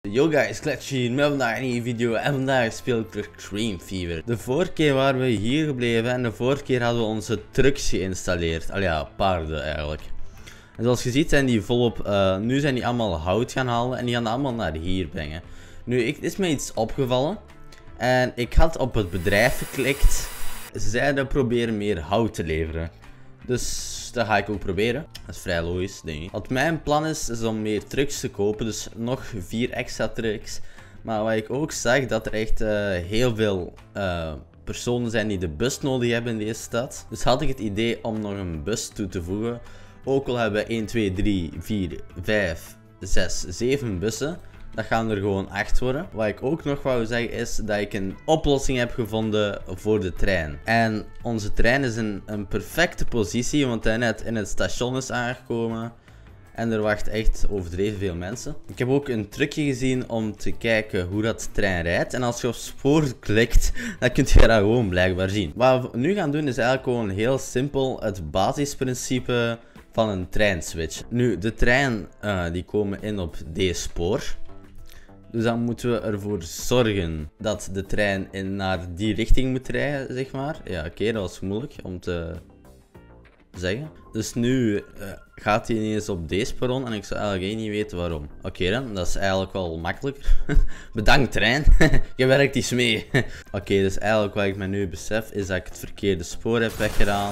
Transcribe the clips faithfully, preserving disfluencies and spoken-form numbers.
Yo guys, Klets hier met vandaag een nieuwe video en vandaag speel ik terug Cream Fever. De vorige keer waren we hier gebleven en de vorige keer hadden we onze trucks geïnstalleerd. Al ja, paarden eigenlijk. En zoals je ziet zijn die volop, uh, nu zijn die allemaal hout gaan halen en die gaan dat allemaal naar hier brengen. Nu, ik, is me iets opgevallen en ik had op het bedrijf geklikt. Ze zeiden proberen meer hout te leveren. Dus dat ga ik ook proberen. Dat is vrij logisch, denk ik. Wat mijn plan is, is om meer trucks te kopen. Dus nog vier extra trucks. Maar wat ik ook zag, dat er echt uh, heel veel uh, personen zijn die de bus nodig hebben in deze stad. Dus had ik het idee om nog een bus toe te voegen. Ook al hebben we één, twee, drie, vier, vijf, zes, zeven bussen. Dat gaan er gewoon acht worden. Wat ik ook nog wou zeggen is dat ik een oplossing heb gevonden voor de trein. En onze trein is in een perfecte positie, want hij net in het station is aangekomen. En er wachten echt overdreven veel mensen. Ik heb ook een trucje gezien om te kijken hoe dat de trein rijdt. En als je op spoor klikt, dan kun je dat gewoon blijkbaar zien. Wat we nu gaan doen is eigenlijk gewoon heel simpel het basisprincipe van een treinswitch. Nu, de trein uh, die komen in op deze spoor. Dus dan moeten we ervoor zorgen dat de trein in naar die richting moet rijden, zeg maar. Ja, oké, okay, dat was moeilijk om te zeggen. Dus nu uh, gaat hij ineens op deze perron en ik zou eigenlijk niet weten waarom. Oké okay, dan, dat is eigenlijk wel makkelijker. Bedankt trein, je werkt iets mee. Oké, okay, dus eigenlijk wat ik me nu besef is dat ik het verkeerde spoor heb weggedaan.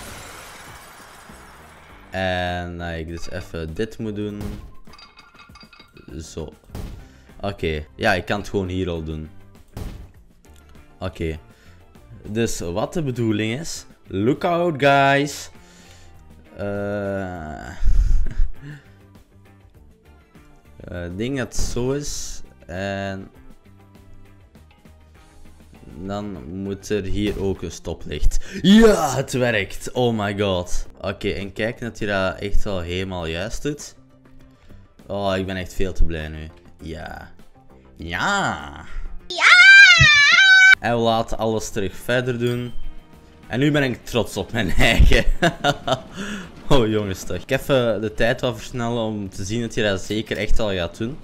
En dat ik dus even dit moet doen. Zo. Oké, okay. Ja, ik kan het gewoon hier al doen. Oké. Okay. Dus wat de bedoeling is. Look out, guys. Uh... uh, ik denk dat het zo is. En dan moet er hier ook een stoplicht. Ja, het werkt. Oh my god. Oké, okay, en kijk dat je dat echt wel helemaal juist doet. Oh, ik ben echt veel te blij nu. Ja. Ja. Ja. En we laten alles terug verder doen. En nu ben ik trots op mijn eigen. Oh jongens toch. Ik heb even de tijd wat versnellen om te zien dat je dat zeker echt al gaat doen.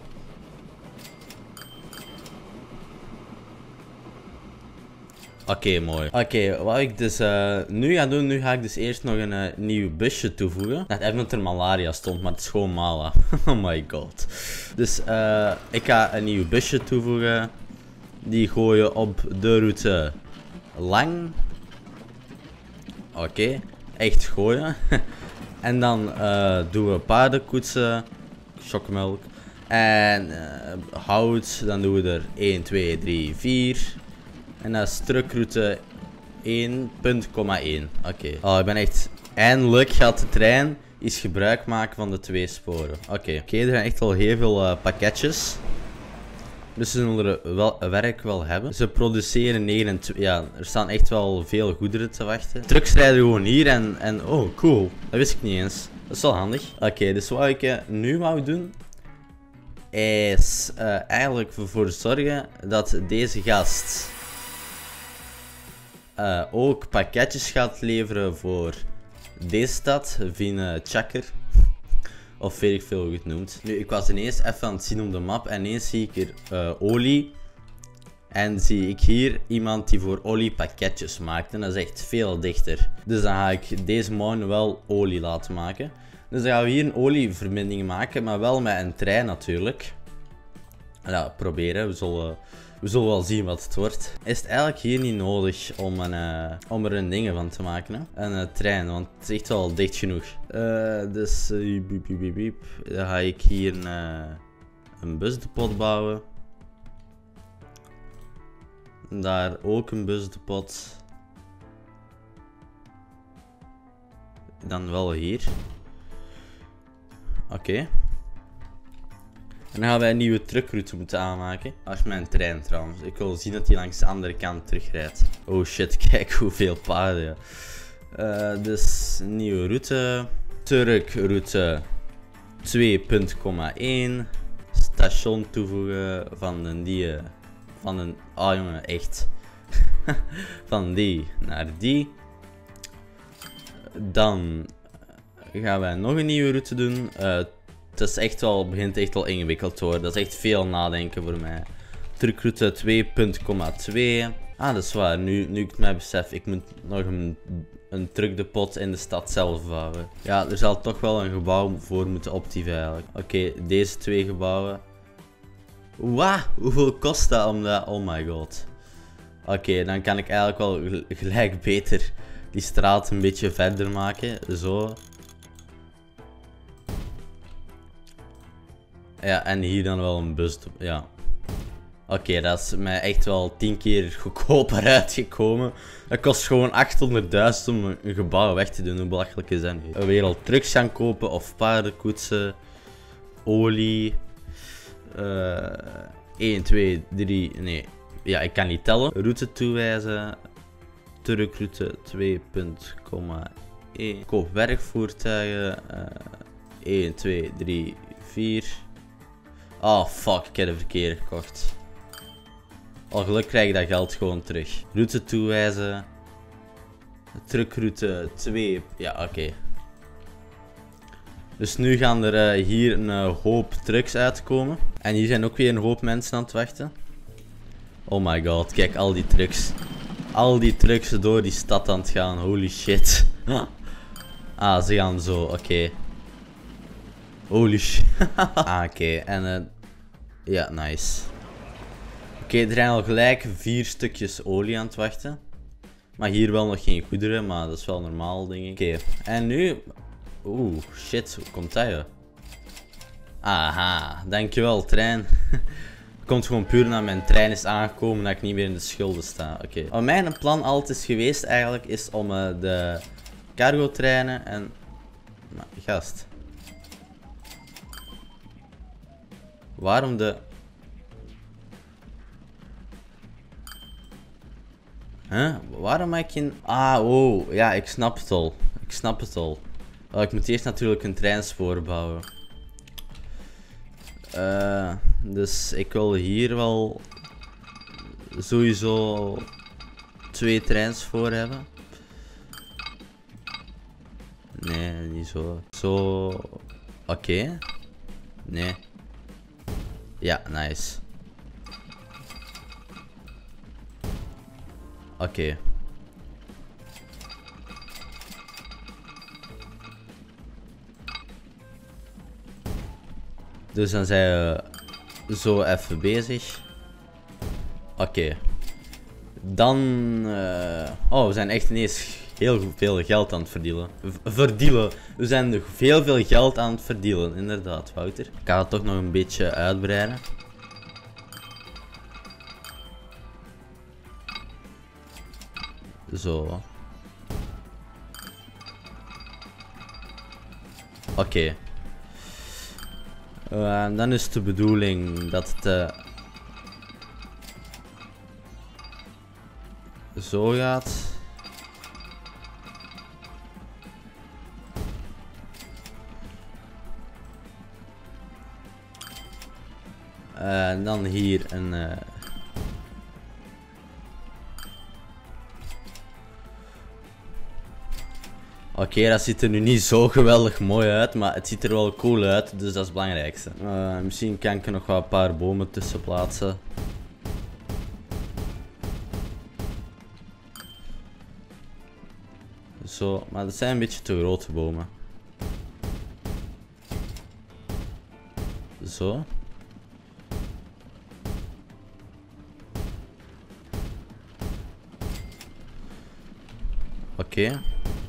Oké, okay, mooi. Oké, okay, wat ik dus uh, nu ga doen, nu ga ik dus eerst nog een uh, nieuw busje toevoegen. Net even dat er malaria stond, maar het is gewoon mala. Oh my god. Dus uh, ik ga een nieuw busje toevoegen. Die gooien op de route lang. Oké, okay. Echt gooien. En dan uh, doen we paardenkoetsen, chocmelk. En uh, hout, dan doen we er één, twee, drie, vier. En dat is truckroute één punt één. Oké. Okay. Oh, ik ben echt... Eindelijk gaat de trein eens gebruik maken van de twee sporen. Oké. Okay. Oké, okay, er zijn echt al heel veel uh, pakketjes. Dus ze zullen er wel werk wel hebben. Ze produceren negenentwintig... Ja, er staan echt wel veel goederen te wachten. Trucks rijden gewoon hier en... en oh, cool. Dat wist ik niet eens. Dat is wel handig. Oké, okay, dus wat ik uh, nu wou doen... is uh, eigenlijk ervoor zorgen dat deze gast... Uh, ook pakketjes gaat leveren voor deze stad, via Chakker. Of weet ik veel hoe het noemt. Nu, ik was ineens even aan het zien op de map en ineens zie ik hier uh, olie. En zie ik hier iemand die voor olie pakketjes maakt. En dat is echt veel dichter. Dus dan ga ik deze man wel olie laten maken. Dus dan gaan we hier een olieverbinding maken, maar wel met een trein natuurlijk. Ja, proberen. We zullen... We zullen wel zien wat het wordt. Is het eigenlijk hier niet nodig om, een, uh, om er een ding van te maken, hè? Een uh, trein, want het is echt wel dicht genoeg. Uh, dus uh, biep, biep, biep, biep. Dan ga ik hier een, uh, een busdepot bouwen. Daar ook een busdepot. Dan wel hier. Oké. Okay. En dan gaan wij een nieuwe truckroute moeten aanmaken. Als mijn trein trouwens. Ik wil zien dat hij langs de andere kant terugrijdt. Oh shit, kijk hoeveel paarden. Uh, dus nieuwe route. Truckroute twee punt één. Station toevoegen van een die. Van een... Oh jongen, echt. Van die naar die. Dan gaan wij nog een nieuwe route doen. Uh, Het is echt wel, begint echt wel ingewikkeld te worden. Dat is echt veel nadenken voor mij. Truckroute twee punt twee. Ah, dat is waar. Nu, nu ik het mij besef, ik moet nog een, een truckdepot in de stad zelf bouwen. Ja, er zal toch wel een gebouw voor moeten optieven eigenlijk. Oké, okay, deze twee gebouwen. Wauw, hoeveel kost dat om dat? Oh my god. Oké, okay, dan kan ik eigenlijk wel gelijk beter die straat een beetje verder maken. Zo. Ja, en hier dan wel een bus. Ja. Oké, okay, dat is mij echt wel tien keer goedkoper uitgekomen. Dat kost gewoon achthonderdduizend om een gebouw weg te doen. Hoe belachelijk is dat nu? Weer al trucks gaan kopen of paardenkoetsen. Olie. Uh, één, twee, drie. Nee. Ja, ik kan niet tellen. Route toewijzen. Truckroute twee punt één. Koop werkvoertuigen. Uh, één, twee, drie, vier. Oh fuck, ik heb de verkeerde gekocht. Al geluk krijg ik dat geld gewoon terug. Route toewijzen. Truckroute twee. Ja, oké. Okay. Dus nu gaan er uh, hier een uh, hoop trucks uitkomen. En hier zijn ook weer een hoop mensen aan het wachten. Oh my god, kijk al die trucks. Al die trucks door die stad aan het gaan. Holy shit. Ah, ze gaan zo, oké. Okay. Holy shit. Ah, oké. Okay. En uh, ja, nice. Oké, okay, er zijn al gelijk vier stukjes olie aan het wachten. Maar hier wel nog geen goederen, maar dat is wel normaal, denk ik. Oké, okay. En nu... Oeh, shit, hoe komt dat, joh? Aha, dankjewel, trein. Komt gewoon puur naar mijn trein is aangekomen dat ik niet meer in de schulden sta. Oké. Okay. Wat mijn plan altijd is geweest eigenlijk, is om uh, de cargo treinen en... Maar, gast. Waarom de... Huh? Waarom heb ik geen... Ah, oh. Ja, ik snap het al. Ik snap het al. Oh, ik moet eerst natuurlijk een treinspoor bouwen. Uh, dus ik wil hier wel... Sowieso... Twee treinspoor hebben. Nee, niet zo. Zo... Oké. Okay. Nee. Ja, nice. Oké. Okay. Dus dan zijn we zo even bezig. Oké. Okay. Dan... Uh... Oh, we zijn echt ineens heel veel geld aan het verdienen. V verdienen. We zijn veel veel geld aan het verdienen, inderdaad, Wouter. Ik ga het toch nog een beetje uitbreiden. Zo. Oké. Okay. Uh, dan is de bedoeling dat het uh, zo gaat. Uh, en dan hier een... Uh, Oké, okay, dat ziet er nu niet zo geweldig mooi uit, maar het ziet er wel cool uit, dus dat is het belangrijkste. Uh, misschien kan ik er nog wel een paar bomen tussen plaatsen. Zo, maar dat zijn een beetje te grote bomen. Zo. Oké. Okay.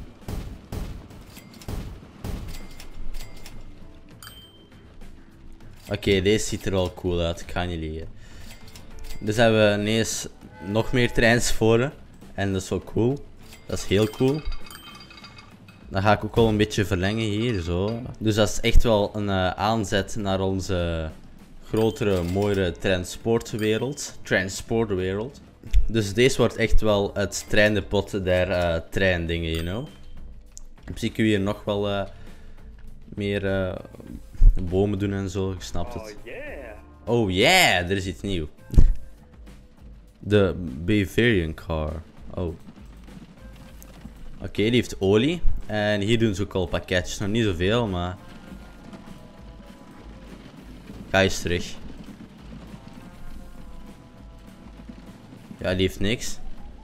Oké, okay, deze ziet er wel cool uit, ik ga niet liegen. Dus hebben we ineens nog meer treinsporen. En dat is wel cool. Dat is heel cool. Dan ga ik ook wel een beetje verlengen hier, zo. Dus dat is echt wel een uh, aanzet naar onze grotere, mooiere transportwereld. Transportwereld. Dus deze wordt echt wel het treindepot der uh, treindingen, you know. Misschien kun je hier nog wel uh, meer... Uh, bomen doen en zo, ik snap het. Oh yeah! Oh yeah, er is iets nieuw. De Bavarian car. Oh. Oké, okay, die heeft olie. En hier doen ze ook al pakketjes, nog niet zoveel, maar... Ga eens terug. Ja, die heeft niks.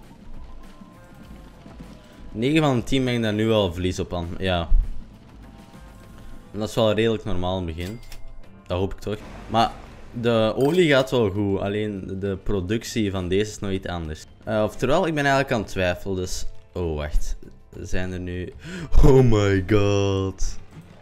negen van de tien ben ik daar nu wel verlies op aan. Ja. En dat is wel redelijk normaal in het begin. Dat hoop ik toch. Maar de olie gaat wel goed. Alleen de productie van deze is nog iets anders. Uh, oftewel, ik ben eigenlijk aan het twijfelen. Dus... Oh, wacht. Zijn er nu... Oh my god.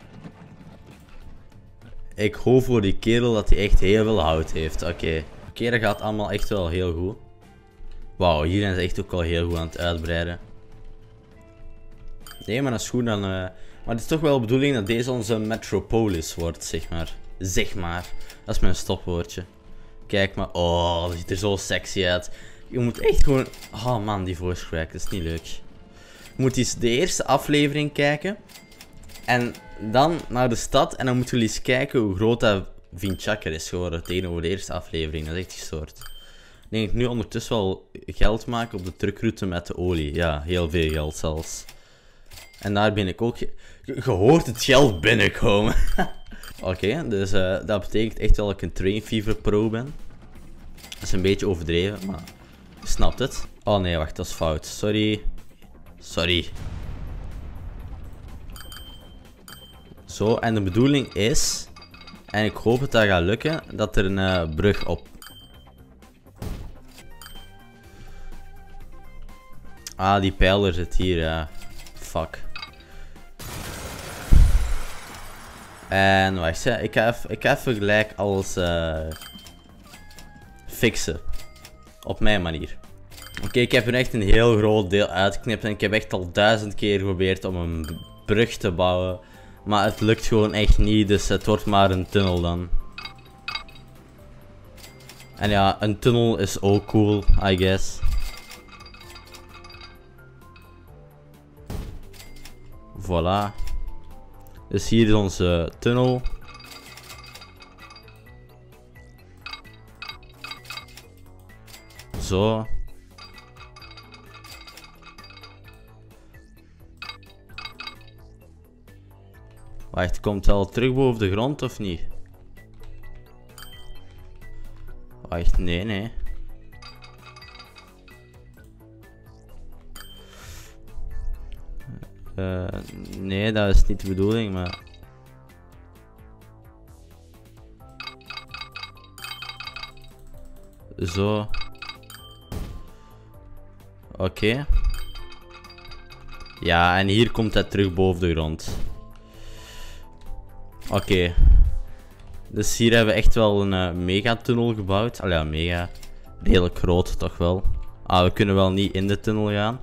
Ik hoop voor die kerel dat hij echt heel veel hout heeft. Oké. Okay. Oké, okay, dat gaat allemaal echt wel heel goed. Wauw, hier zijn ze echt ook al heel goed aan het uitbreiden. Nee, maar dat is goed dan... Uh... Maar het is toch wel de bedoeling dat deze onze metropolis wordt, zeg maar. Zeg maar. Dat is mijn stopwoordje. Kijk maar. Oh, dat ziet er zo sexy uit. Je moet echt gewoon... Oh man, die voice crack. Dat is niet leuk. Je moet eens de eerste aflevering kijken. En dan naar de stad. En dan moeten we eens kijken hoe groot dat Vinchakker is geworden tegenover de eerste aflevering. Dat is echt gestoord. Ik denk ik nu ondertussen wel geld maken op de truckroute met de olie. Ja, heel veel geld zelfs. En daar ben ik ook... Je, je hoort het geld binnenkomen. Oké, okay, dus uh, dat betekent echt wel dat ik een Train Fever pro ben. Dat is een beetje overdreven, maar je snapt het. Oh nee, wacht, dat is fout. Sorry. Sorry. Zo, en de bedoeling is... En ik hoop dat dat gaat lukken, dat er een uh, brug op... Ah, die pijler zit hier, ja. Fuck. En wacht, ja, ik ga even, ik ga even gelijk alles uh, fixen. Op mijn manier. Oké, okay, ik heb er echt een heel groot deel uitgeknipt. En ik heb echt al duizend keer geprobeerd om een brug te bouwen. Maar het lukt gewoon echt niet, dus het wordt maar een tunnel dan. En ja, een tunnel is ook cool, I guess. Voilà. Dus hier is onze tunnel. Zo. Wacht, komt het al terug boven de grond of niet? Wacht, nee, nee. Uh, nee, dat is niet de bedoeling, maar... Zo. Oké. Okay. Ja, en hier komt het terug boven de grond. Oké. Okay. Dus hier hebben we echt wel een uh, megatunnel gebouwd. Allee, ja, mega. Redelijk groot, toch wel. Ah, we kunnen wel niet in de tunnel gaan.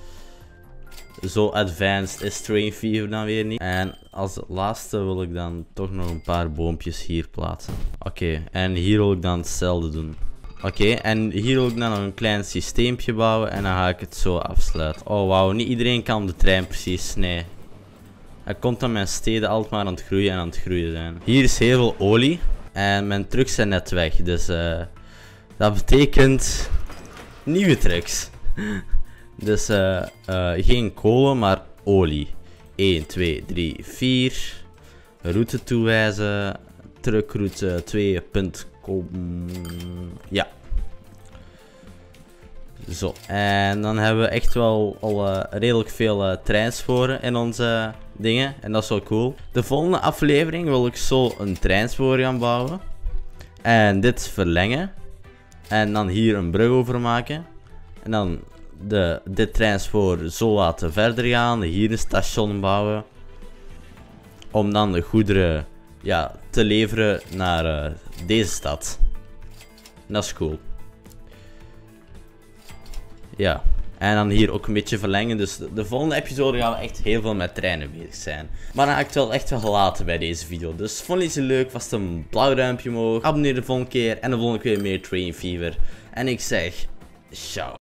Zo advanced is Train Fever dan weer niet. En als laatste wil ik dan toch nog een paar boompjes hier plaatsen. Oké, okay, en hier wil ik dan hetzelfde doen. Oké, okay, en hier wil ik dan nog een klein systeempje bouwen en dan ga ik het zo afsluiten. Oh wauw, niet iedereen kan de trein precies, nee. Hij komt aan mijn steden altijd maar aan het groeien en aan het groeien zijn. Hier is heel veel olie en mijn trucks zijn net weg, dus uh, dat betekent nieuwe trucks. Dus uh, uh, geen kolen, maar olie. één, twee, drie, vier. Route toewijzen. Truckroute twee punt com. Ja. Zo. En dan hebben we echt wel al uh, redelijk veel uh, treinsporen in onze dingen. En dat is wel cool. De volgende aflevering wil ik zo een treinspoor gaan bouwen. En dit verlengen. En dan hier een brug over maken. En dan... De, dit treinspoor zo laten verder gaan, hier een station bouwen. Om dan de goederen ja, te leveren naar uh, deze stad. En dat is cool. Ja, en dan hier ook een beetje verlengen. Dus de, de volgende episode gaan we echt heel veel met treinen bezig zijn. Maar dan ga ik het wel echt wel laten bij deze video. Dus vond je het leuk, vast een blauw duimpje omhoog. Abonneer de volgende keer en de volgende keer meer Train Fever. En ik zeg, ciao.